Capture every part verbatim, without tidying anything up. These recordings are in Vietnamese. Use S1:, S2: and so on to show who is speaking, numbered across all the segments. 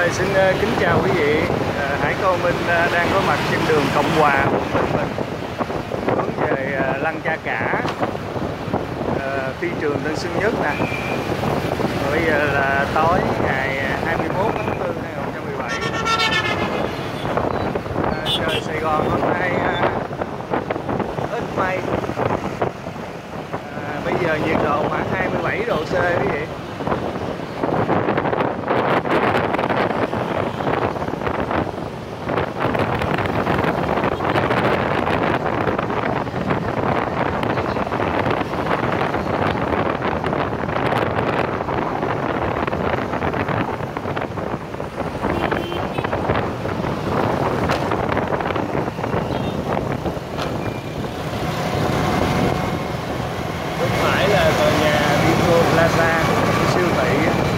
S1: Rồi, xin uh, kính chào quý vị. Uh, Hải Cô Minh uh, đang có mặt trên đường Cộng Hòa, quận Bình, hướng về uh, Lăng Cha Cả, uh, phi trường Tân Sơn Nhất nè. Rồi bây giờ là tối ngày hai mươi mốt tháng tư năm hai nghìn không trăm mười bảy. Uh, trời Sài Gòn hôm nay uh, ít mây. Uh, bây giờ nhiệt độ khoảng hai mươi bảy độ C quý vị. Siêu thị.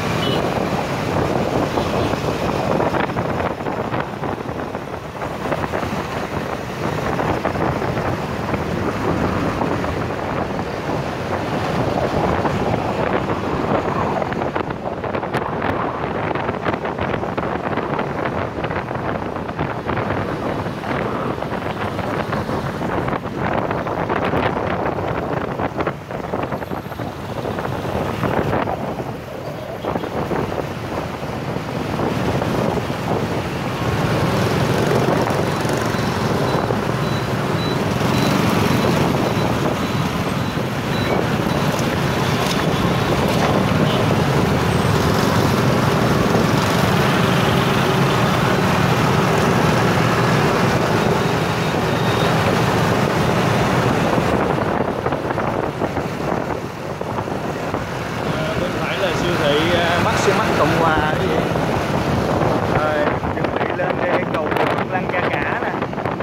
S1: Cộng Hòa cái gì. Rồi chuẩn bị lên đây cầu vượt Lăng Cha Cả nè.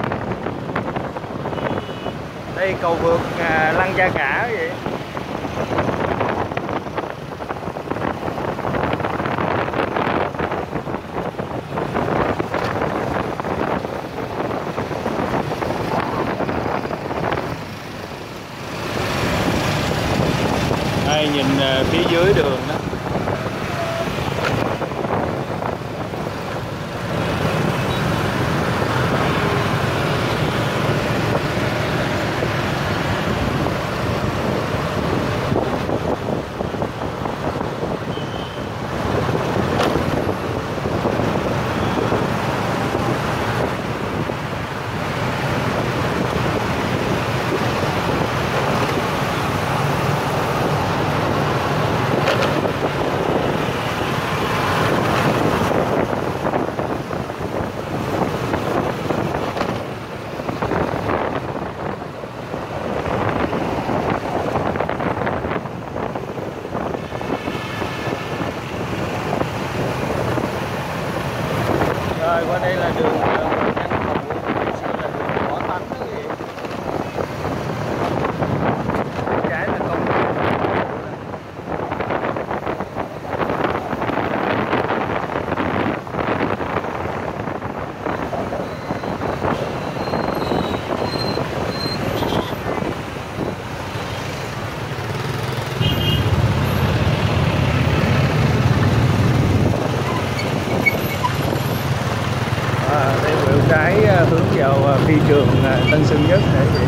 S1: Đây cầu vượt à, Lăng Cha Cả cái gì. Đây nhìn à, phía dưới đường đó. Rồi qua đây là đường Văn Phụ, xưa là đường Võ Tánh đó gì. Trái là công viên. Trái hướng vào phi trường Tân Sơn Nhất để vậy.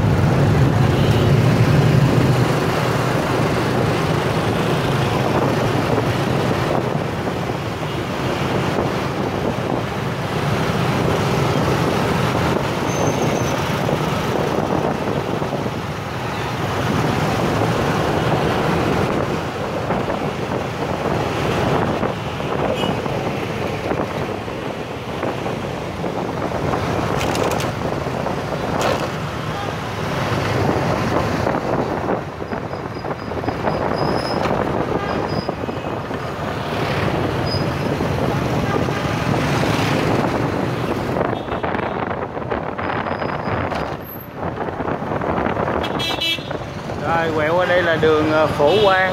S1: Rồi quẹo qua đây là đường Phổ Quang.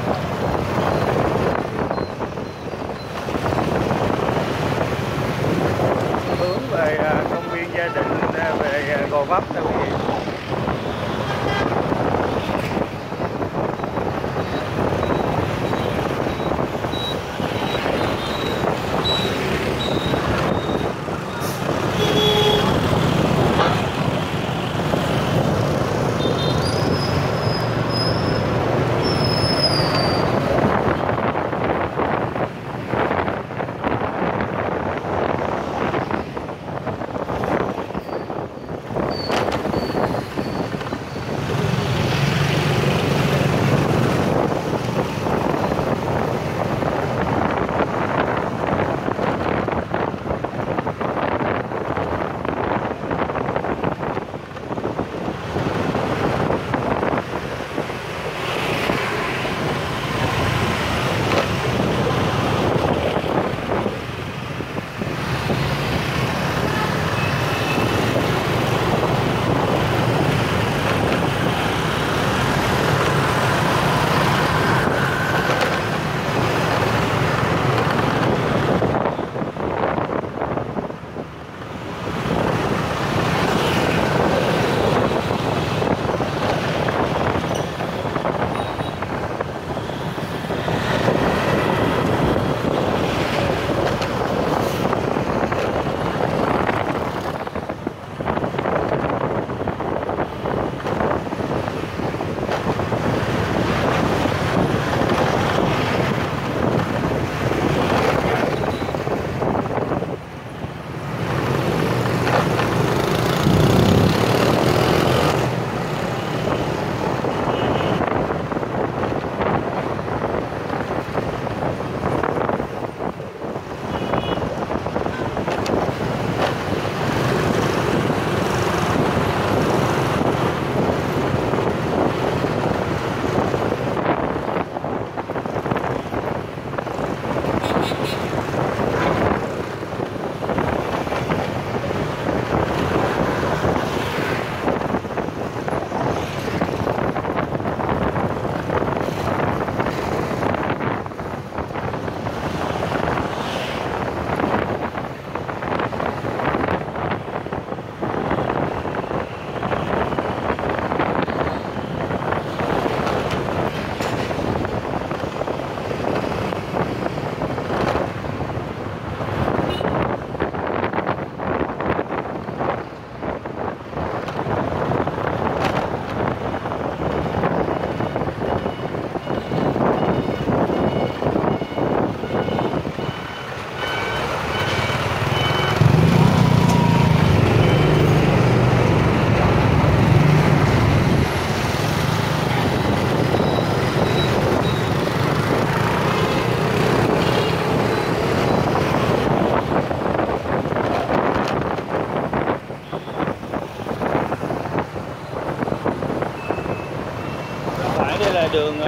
S1: Hướng về công viên gia đình, về Gò Vấp đâu quý vị.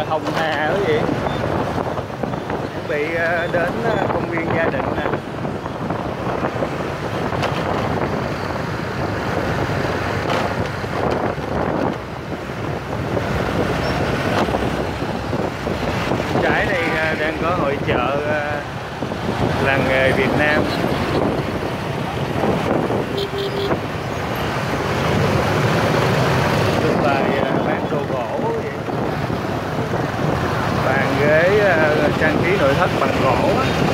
S1: Hồng Hà quý vị. Chuẩn bị đến công viên Gia Định nè. Trái này đang có hội chợ làng nghề Việt Nam. Trưng bày bán đồ gỗ vậy. Bàn ghế trang trí nội thất bằng gỗ.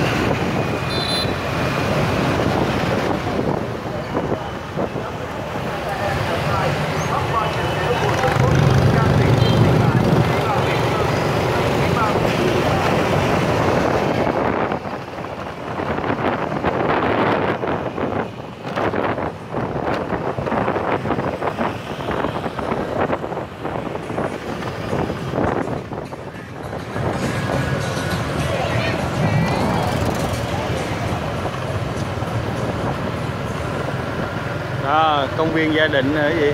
S1: Đó, công viên Gia Định hả gì?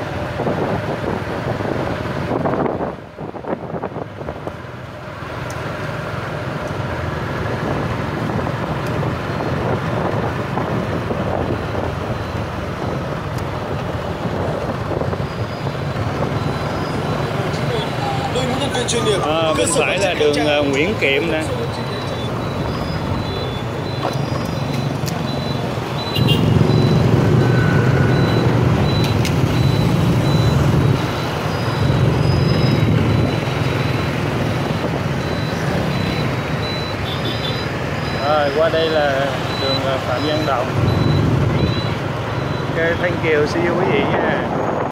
S1: À, bên phải là đường uh, Nguyễn Kiệm nè. Rồi, qua đây là đường Phạm Văn Đồng. Ok, thank you, see you quý vị nha.